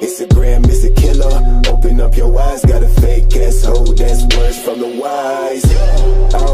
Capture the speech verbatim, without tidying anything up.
Instagram is a killer. Open up your eyes, got a fake ass hoe, that's words from the wise. I